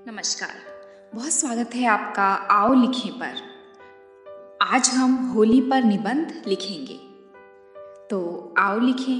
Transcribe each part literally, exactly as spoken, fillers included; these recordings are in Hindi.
नमस्कार। बहुत स्वागत है आपका आओ लिखें पर। आज हम होली पर निबंध लिखेंगे, तो आओ लिखें।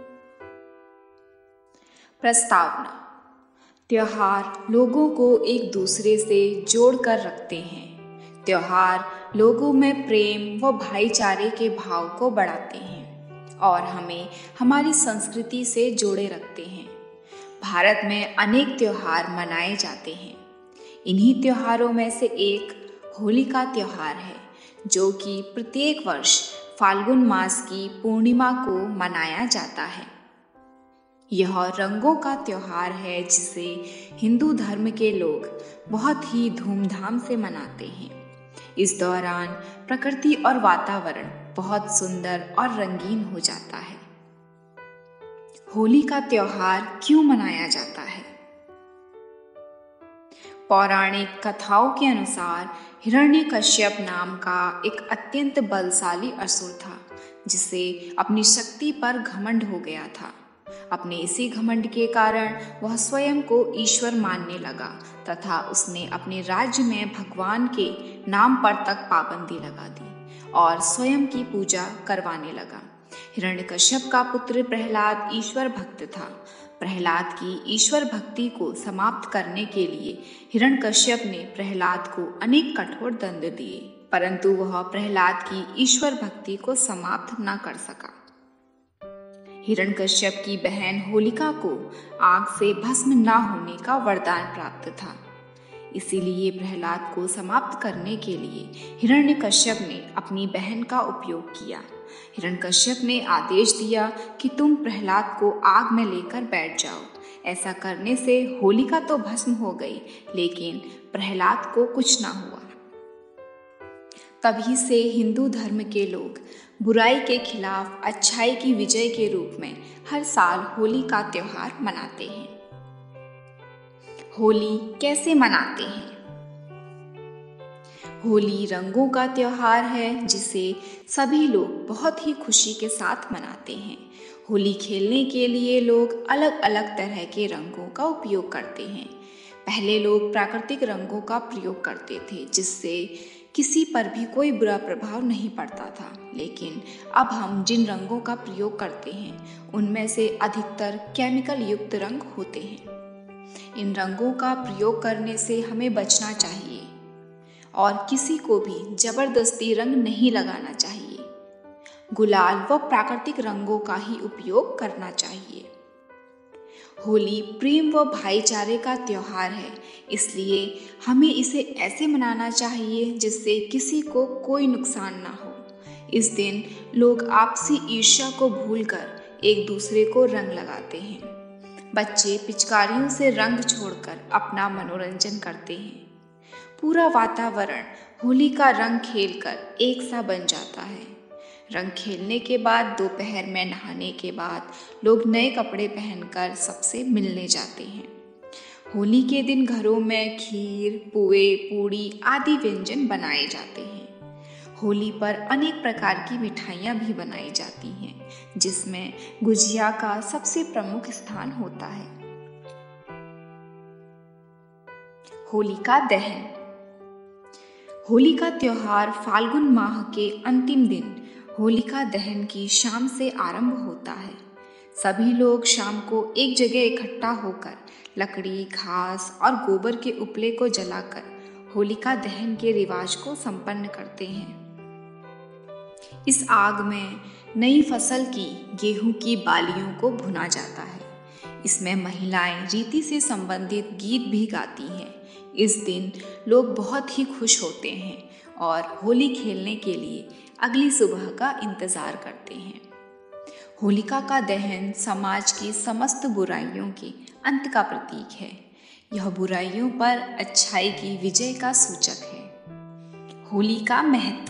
प्रस्तावना। त्योहार लोगों को एक दूसरे से जोड़ कर रखते हैं। त्योहार लोगों में प्रेम व भाईचारे के भाव को बढ़ाते हैं और हमें हमारी संस्कृति से जोड़े रखते हैं। भारत में अनेक त्योहार मनाए जाते हैं। इन्हीं त्योहारों में से एक होली का त्योहार है, जो कि प्रत्येक वर्ष फाल्गुन मास की पूर्णिमा को मनाया जाता है। यह रंगों का त्योहार है, जिसे हिंदू धर्म के लोग बहुत ही धूमधाम से मनाते हैं। इस दौरान प्रकृति और वातावरण बहुत सुंदर और रंगीन हो जाता है। होली का त्योहार क्यों मनाया जाता है? पौराणिक कथाओं के अनुसार हिरण्यकश्यप नाम का एक अत्यंत बलशाली असुर था, जिसे अपनी शक्ति पर घमंड हो गया था। अपने इसी घमंड के कारण वह स्वयं को ईश्वर मानने लगा तथा उसने अपने राज्य में भगवान के नाम पर तक पाबंदी लगा दी और स्वयं की पूजा करवाने लगा। हिरण्यकश्यप का पुत्र प्रहलाद ईश्वर भक्त था। प्रहलाद की ईश्वर भक्ति को समाप्त करने के लिए हिरण्यकश्यप ने प्रहलाद को अनेक कठोर दंड दिए, परंतु वह प्रहलाद की ईश्वर भक्ति को समाप्त न कर सका। हिरण्यकश्यप की बहन होलिका को आग से भस्म न होने का वरदान प्राप्त था। इसीलिए प्रहलाद को समाप्त करने के लिए हिरण्यकश्यप ने अपनी बहन का उपयोग किया। हिरण्यकश्यप ने आदेश दिया कि तुम प्रहलाद को आग में लेकर बैठ जाओ। ऐसा करने से होलिका तो भस्म हो गई, लेकिन प्रहलाद को कुछ ना हुआ। तभी से हिंदू धर्म के लोग बुराई के खिलाफ अच्छाई की विजय के रूप में हर साल होली का त्योहार मनाते हैं। होली कैसे मनाते हैं? होली रंगों का त्योहार है, जिसे सभी लोग बहुत ही खुशी के साथ मनाते हैं। होली खेलने के लिए लोग अलग अलग तरह के रंगों का उपयोग करते हैं। पहले लोग प्राकृतिक रंगों का प्रयोग करते थे, जिससे किसी पर भी कोई बुरा प्रभाव नहीं पड़ता था। लेकिन अब हम जिन रंगों का प्रयोग करते हैं, उनमें से अधिकतर केमिकल युक्त रंग होते हैं। इन रंगों का प्रयोग करने से हमें बचना चाहिए और किसी को भी जबरदस्ती रंग नहीं लगाना चाहिए। गुलाल व प्राकृतिक रंगों का ही उपयोग करना चाहिए। होली प्रेम व भाईचारे का त्योहार है, इसलिए हमें इसे ऐसे मनाना चाहिए जिससे किसी को कोई नुकसान ना हो। इस दिन लोग आपसी ईर्ष्या को भूलकर एक दूसरे को रंग लगाते हैं। बच्चे पिचकारियों से रंग छोड़कर अपना मनोरंजन करते हैं। पूरा वातावरण होली का रंग खेलकर एक सा बन जाता है। रंग खेलने के बाद दोपहर में नहाने के बाद लोग नए कपड़े पहनकर सबसे मिलने जाते हैं। होली के दिन घरों में खीर, पुए, पूड़ी आदि व्यंजन बनाए जाते हैं। होली पर अनेक प्रकार की मिठाइयाँ भी बनाई जाती हैं, जिसमें गुजिया का सबसे प्रमुख स्थान होता है। होलिका दहन। होली का त्योहार फाल्गुन माह के अंतिम दिन होलिका दहन की शाम से आरंभ होता है। सभी लोग शाम को एक जगह इकट्ठा होकर लकड़ी, घास और गोबर के उपले को जलाकर होलिका दहन के रिवाज को संपन्न करते हैं। इस आग में नई फसल की गेहूं की बालियों को भुना जाता है। इसमें महिलाएं रीति से संबंधित गीत भी गाती हैं। इस दिन लोग बहुत ही खुश होते हैं और होली खेलने के लिए अगली सुबह का इंतजार करते हैं। होलिका का दहन समाज की समस्त बुराइयों के अंत का प्रतीक है। यह बुराइयों पर अच्छाई की विजय का सूचक है। होली का महत्व।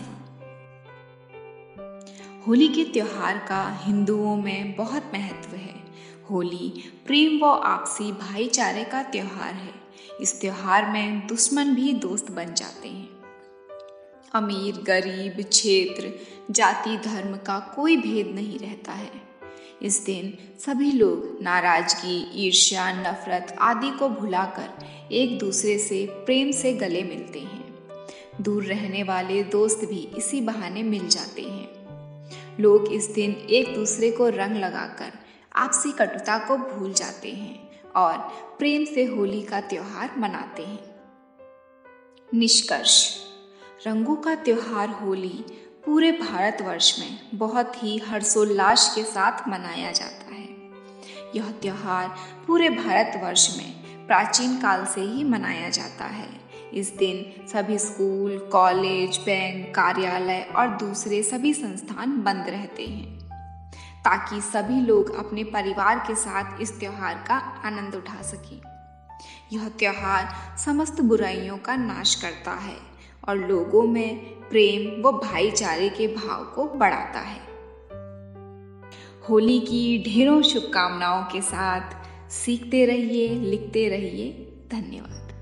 होली के त्योहार का हिंदुओं में बहुत महत्व है। होली प्रेम व आपसी भाईचारे का त्योहार है। इस त्योहार में दुश्मन भी दोस्त बन जाते हैं। अमीर, गरीब, क्षेत्र, जाति, धर्म का कोई भेद नहीं रहता है। इस दिन सभी लोग नाराजगी, ईर्ष्या, नफरत आदि को भुलाकर एक दूसरे से प्रेम से गले मिलते हैं। दूर रहने वाले दोस्त भी इसी बहाने मिल जाते हैं। लोग इस दिन एक दूसरे को रंग लगाकर आपसी कटुता को भूल जाते हैं और प्रेम से होली का त्योहार मनाते हैं। निष्कर्ष, रंगों का त्योहार होली पूरे भारतवर्ष में बहुत ही हर्षोल्लास के साथ मनाया जाता है। यह त्योहार पूरे भारतवर्ष में प्राचीन काल से ही मनाया जाता है। इस दिन सभी स्कूल, कॉलेज, बैंक, कार्यालय और दूसरे सभी संस्थान बंद रहते हैं ताकि सभी लोग अपने परिवार के साथ इस त्योहार का आनंद उठा सकें। यह त्योहार समस्त बुराइयों का नाश करता है और लोगों में प्रेम व भाईचारे के भाव को बढ़ाता है। होली की ढेरों शुभकामनाओं के साथ सीखते रहिए, लिखते रहिए। धन्यवाद।